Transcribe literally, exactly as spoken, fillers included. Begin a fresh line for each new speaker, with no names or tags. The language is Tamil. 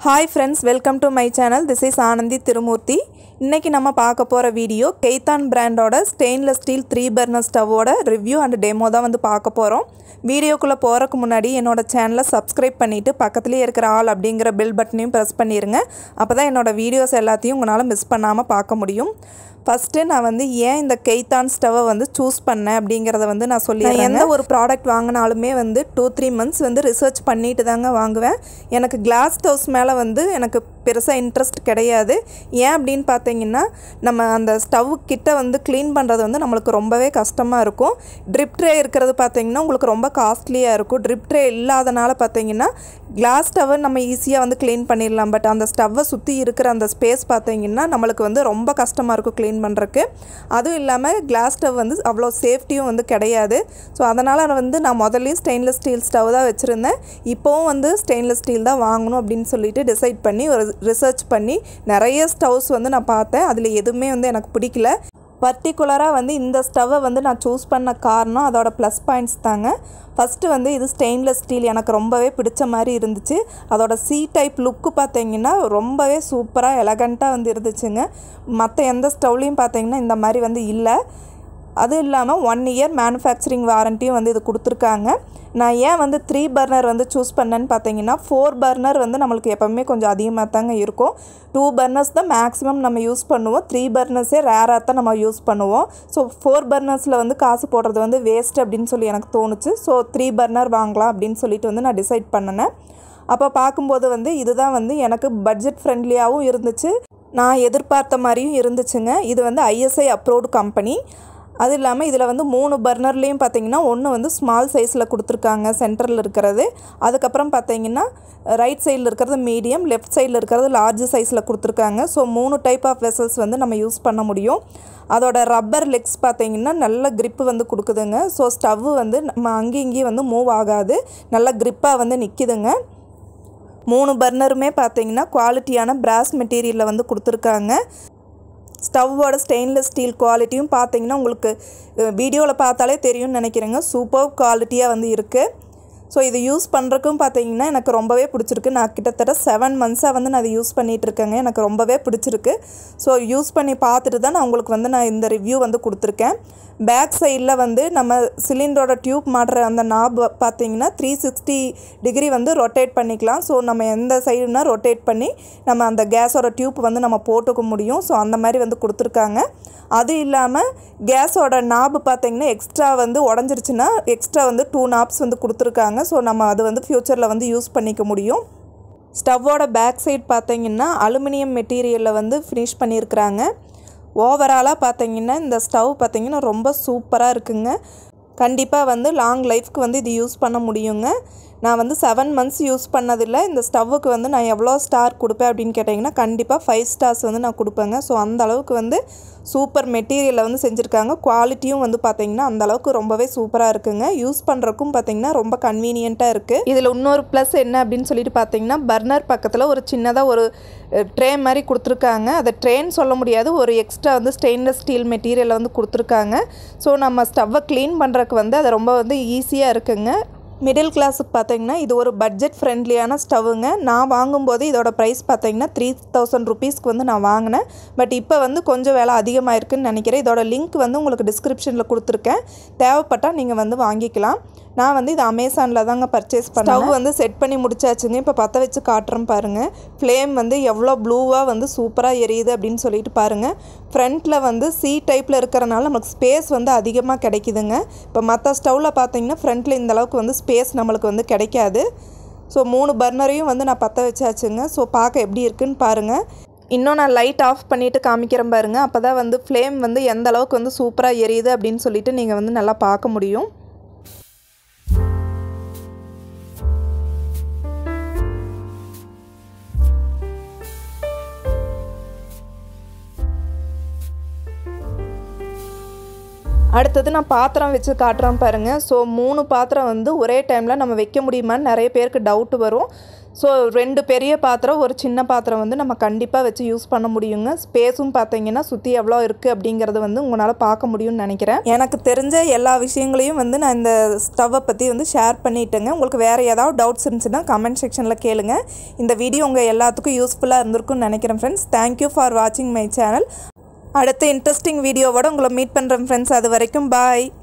Hi friends, welcome to my channel. This is Ananthi Thirumoorthy. இன்னைக்கு நம்ம பார்க்க போற வீடியோ Khaitan பிராண்டோட ஸ்டெயின்லெஸ் ஸ்டீல் three burner ஸ்டவோட ரிவ்யூ அண்ட் டெமோ தான் வந்து பார்க்க போறோம். வீடியோக்குள்ள போறதுக்கு முன்னாடி என்னோட சேனலை சப்ஸ்கிரைப் பண்ணிட்டு பக்கத்துலயே இருக்கிற ஆல் அப்படிங்கற பெல் பட்டனையும் பிரஸ் பண்ணிருங்க. அப்பதான் என்னோட வீடியோஸ் எல்லாத்தையும் உங்களால மிஸ் பண்ணாம பார்க்க முடியும். First நான் வந்து ஏன் இந்த Khaitan ஸ்டவ் வந்து चूஸ் பண்ணேன் அப்படிங்கறத வந்து நான் சொல்லிறேன். எந்த ஒரு ப்ராடக்ட் வாங்குனாலுமே வந்து two three months வந்து ரிசர்ச் பண்ணிட்டு தாங்க வாங்குவேன். எனக்கு கிளாஸ் ஸ்டவ்ஸ் மேல வந்து எனக்கு பெருசா இன்ட்ரஸ்ட் கிடையாது. ஏன் அப்படினு பாத்தீங்கன்னா நம்ம அந்த ஸ்டவ் கிட்ட வந்து க்ளீன் பண்றது வந்து நமக்கு ரொம்பவே கஷ்டமா இருக்கும். ட்ரிப் ட்ரே இருக்குறது பாத்தீங்கன்னா உங்களுக்கு ரொம்ப காஸ்ட்லியா இருக்கும். ட்ரிப் ட்ரே இல்லாதனால பாத்தீங்கன்னா கிளாஸ் ஸ்டவ் நம்ம ஈஸியா வந்து க்ளீன் பண்ணிரலாம். பட் அந்த ஸ்டவ்வை சுத்தி இருக்கிற அந்த ஸ்பேஸ் பாத்தீங்கன்னா நமக்கு வந்து ரொம்ப கஷ்டமா இருக்கும் க்ளீன் பண்றதுக்கு. அதுவும் இல்லாம கிளாஸ் ஸ்டவ் வந்து அவ்ளோ சேஃப்டியும் வந்து கிடையாது. சோ அதனால வந்து நான் முதல்ல ஸ்டெயின்லெஸ் ஸ்டீல் ஸ்டவ் தான் வச்சிருந்தேன். இப்போவும் வந்து ஸ்டெயின்லெஸ் ஸ்டீல் தான் வாங்கணும் அப்படினு சொல்லிட்டு டிசைட் பண்ணி ஒரு ரிசர்ச் பண்ணி நிறைய ஸ்டவ்ஸ் வந்து நான் பார்த்தேன். அதுல எதுவுமே வந்து எனக்கு பிடிக்கல. பர்టిక్యులரா வந்து இந்த ஸ்டவ்வை வந்து நான் चूஸ் பண்ண காரணம் அதோட ப்ளஸ் பாயிண்ட்ஸ் தாங்க. ஃபர்ஸ்ட் வந்து இது ஸ்டெயின்லெஸ் ஸ்டீல் எனக்கு ரொம்பவே பிடிச்ச மாதிரி இருந்துச்சு. அதோட சி டைப் லுக் பாத்தீங்கன்னா ரொம்பவே சூப்பரா எலகண்டா வந்து இருந்துச்சுங்க. மத்த எந்த ஸ்டவ்லயும் பாத்தீங்கன்னா இந்த மாதிரி வந்து இல்ல. அது இல்லாம one year manufacturing warranty வந்து இது கொடுத்திருக்காங்க. நான் ஏன் வந்து three burner வந்து चूஸ் பண்ணேன்னு பாத்தீங்கன்னா four burner வந்து நமக்கு எப்பவுமே கொஞ்சம் அதிகமா தாங்க இருக்கும். two burners தான் மேக்ஸिमम நம்ம யூஸ் பண்ணுவோம். three burners ஏ ரேரா தான் நம்ம யூஸ் பண்ணுவோம். சோ four burnersல வந்து காசு போடுறது வந்து வேஸ்ட் அப்படினு சொல்லி எனக்கு தோணுச்சு. சோ three burner வாங்கலாம் அப்படினு சொல்லிட்டு வந்து நான் டிசைட் பண்ணனேன். அப்ப பாக்கும்போது வந்து இதுதான் வந்து எனக்கு பட்ஜெட் ஃப்ரெண்ட்லியாவும் இருந்துச்சு. நான் எதிர்பார்த்த மாதிரியும் இருந்துச்சுங்க. இது வந்து I S I approved company. அது இல்லாம இதுல வந்து மூணு பர்னர்லயும் பாத்தீங்கன்னா ஒன்னு வந்து ஸ்மால் சைஸ்ல கொடுத்திருக்காங்க சென்டர்ல இருக்குது. அதுக்கு அப்புறம் பாத்தீங்கன்னா ரைட் சைடுல இருக்குது மீடியம், லெஃப்ட் சைடுல இருக்குது லார்ஜ் சைஸ்ல கொடுத்திருக்காங்க. சோ மூணு டைப் ஆஃப் வெசல்ஸ் வந்து நம்ம யூஸ் பண்ண முடியும். அதோட ரப்பர் லெக்ஸ் பாத்தீங்கன்னா நல்ல grip வந்து கொடுக்குதுங்க. சோ ஸ்டவ் வந்து நம்ம அங்க இங்க வந்து மூவ் ஆகாது. நல்ல grip-ஆ வந்து நிக்குதுங்க. மூணு பர்னருமே பாத்தீங்கன்னா குவாலிட்டியான brass மெட்டீரியல்ல வந்து கொடுத்திருக்காங்க. ஸ்டவ்வோட ஸ்டெயின்லெஸ் ஸ்டீல் குவாலிட்டியும் பாத்தீங்கன்னா உங்களுக்கு வீடியோல பார்த்தாலே தெரியும்னு நினைக்கிறேங்க. சூப்பர் குவாலிட்டியா வந்து இருக்கு. சோ இது யூஸ் பண்றதுக்கும் பாத்தீங்கன்னா எனக்கு ரொம்பவே பிடிச்சிருக்கு. நான் கிட்டத்தட்ட seven months-ஆ வந்து நான் இத யூஸ் பண்ணிட்டு இருக்கேங்க. எனக்கு ரொம்பவே பிடிச்சிருக்கு. சோ யூஸ் பண்ணி பார்த்துட்டு தான் நான் உங்களுக்கு வந்து நான் இந்த ரிவ்யூ வந்து கொடுத்திருக்கேன். பேக் சைடுல வந்து நம்ம சிலிண்டரோட டியூப் மாட்ற அந்த நாப் பாத்தீங்கன்னா three sixty டிகிரி வந்து ரொட்டேட் பண்ணிக்கலாம். சோ நம்ம எந்த சைடுனா ரொட்டேட் பண்ணி நம்ம அந்த கேஸோட டியூப் வந்து நம்ம போட்டுக்க முடியும். சோ அந்த மாதிரி வந்து கொடுத்திருக்காங்க. அது இல்லாம கேஸோட நாப் பாத்தீங்கன்னா எக்ஸ்ட்ரா வந்து உடைஞ்சிருச்சுனா எக்ஸ்ட்ரா வந்து two knobs வந்து கொடுத்திருக்காங்க. சோ நம்ம அது வந்து ஃபியூச்சர்ல வந்து யூஸ் பண்ணிக்க முடியும். ஸ்டவ்வோட பேக் சைடு பாத்தீங்கன்னா அலுமினியம் மெட்டீரியல்ல வந்து ஃபினிஷ் பண்ணியிருக்காங்க. ஓவராலா பாத்தீங்கன்னா இந்த ஸ்டவ் பாத்தீங்கன்னா ரொம்ப சூப்பரா இருக்குங்க. கண்டிப்பா வந்து லாங் லைஃப்க்கு வந்து இது யூஸ் பண்ண முடியுங்க. நான் வந்து seven months யூஸ் பண்ணதில்ல. இந்த ஸ்டவ்வுக்கு வந்து நான் எவ்வளவு ஸ்டார் கொடுப்பேன் அப்படினு கேட்டிங்கன்னா கண்டிப்பா five stars வந்து நான் கொடுப்பேங்க. சோ அந்த அளவுக்கு வந்து சூப்பர் மெட்டீரியல்ல வந்து செஞ்சிருக்காங்க. குவாலிட்டியும் வந்து பாத்தீங்கன்னா அந்த அளவுக்கு ரொம்பவே சூப்பரா இருக்குங்க. யூஸ் பண்றதுக்கும் பாத்தீங்கன்னா ரொம்ப கன்வீனியன்ட்டா இருக்கு. இதுல இன்னொரு ப்ளஸ் என்ன அப்படினு சொல்லிட்டு பாத்தீங்கன்னா பர்னர் பக்கத்துல ஒரு சின்னதா ஒரு ட்ரே மாதிரி கொடுத்திருக்காங்க. அத ட்ரேன்னு சொல்ல முடியாது. ஒரு எக்ஸ்ட்ரா வந்து ஸ்டெயின்லெஸ் ஸ்டீல் மெட்டீரியல்ல வந்து கொடுத்திருக்காங்க. சோ நம்ம ஸ்டவ்வை க்ளீன் பண்றதுக்கு வந்து அது ரொம்ப வந்து ஈஸியா இருக்குங்க. மிடில் கிளாஸ்க்கு பாத்தீங்கன்னா இது ஒரு பட்ஜெட் ஃப்ரெண்ட்லியான ஸ்டவ்ங்க. நான் வாங்கும்போது இதோட பிரைஸ் பாத்தீங்கன்னா three thousand rupees-க்கு வந்து நான் வாங்குனேன். பட் இப்போ வந்து கொஞ்சம் விலை அதிகமா இருக்குன்னு நினைக்கிறேன். இதோட லிங்க் வந்து உங்களுக்கு டிஸ்கிரிப்ஷன்ல கொடுத்திருக்கேன். தேவைப்பட்டா நீங்க வந்து வாங்கிக்கலாம். நான் வந்து இது Amazonல தாங்க பர்ச்சேஸ் பண்ணேன். ஸ்டவ் வந்து செட் பண்ணி முடிச்சாச்சுங்க. இப்போ பத்த வச்சு காட்றேன் பாருங்க. ஃப்ளேம் வந்து எவ்வளவு ப்ளூவா வந்து சூப்பரா எரியுது அப்படினு சொல்லிட்டு பாருங்க. ஃப்ரண்ட்ல வந்து சி டைப்ல இருக்கறனால நமக்கு ஸ்பேஸ் வந்து அதிகமா கிடைக்குதுங்க. இப்போ மத்த ஸ்டவ்ல பாத்தீங்கன்னா ஃப்ரண்ட்ல இந்த அளவுக்கு வந்து ஸ்பேஸ் நமக்கு வந்து கிடைக்காது. சோ மூணு பர்னரையும் வந்து நான் பத்த வச்சாச்சுங்க. சோ பார்க்க எப்படி இருக்குன்னு பாருங்க. இன்னும் நான் லைட் ஆஃப் பண்ணிட்டு காமிக்கிறேன் பாருங்க. அப்பதான் வந்து ஃப்ளேம் வந்து எந்த அளவுக்கு வந்து சூப்பரா எரியுது அப்படினு சொல்லிட்டு நீங்க வந்து நல்லா பார்க்க முடியும். அடுத்து நான் பாத்திரம் வெச்சு காட்றேன் பாருங்க. சோ மூணு பாத்திரம் வந்து ஒரே டைம்ல நம்ம வைக்க முடியுமான்னு நிறைய பேருக்கு டவுட் வரும். ஸோ ரெண்டு பெரிய பாத்திரம் ஒரு சின்ன பாத்திரம் வந்து நம்ம கண்டிப்பாக வச்சு யூஸ் பண்ண முடியுங்க. ஸ்பேஸும் பார்த்தீங்கன்னா சுற்றி எவ்வளோ இருக்குது அப்படிங்கிறது வந்து உங்களால் பார்க்க முடியும்னு நினைக்கிறேன். எனக்கு தெரிஞ்ச எல்லா விஷயங்களையும் வந்து நான் இந்த ஸ்டவ்வை பற்றி வந்து ஷேர் பண்ணிட்டேங்க. உங்களுக்கு வேறு ஏதாவது டவுட்ஸ் இருந்துச்சுன்னா கமெண்ட் செக்ஷனில் கேளுங்க. இந்த வீடியோ உங்கள் எல்லாத்துக்கும் யூஸ்ஃபுல்லாக இருந்திருக்கும்னு நினைக்கிறேன் ஃப்ரெண்ட்ஸ். தேங்க்யூ ஃபார் வாட்சிங் மை சேனல். அடுத்த இன்ட்ரெஸ்டிங் வீடியோவோட உங்களை மீட் பண்ணுறேன் ஃப்ரெண்ட்ஸ். அது வரைக்கும் பாய்.